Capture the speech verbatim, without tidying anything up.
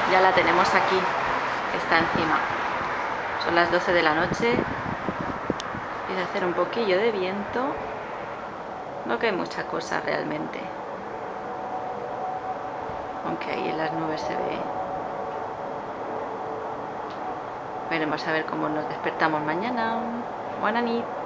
Ya la tenemos aquí, está encima. Son las doce de la noche. Empieza a hacer un poquillo de viento. No que hay mucha cosa realmente. Aunque ahí en las nubes se ve. Veremos a ver cómo nos despertamos mañana. Buena nit.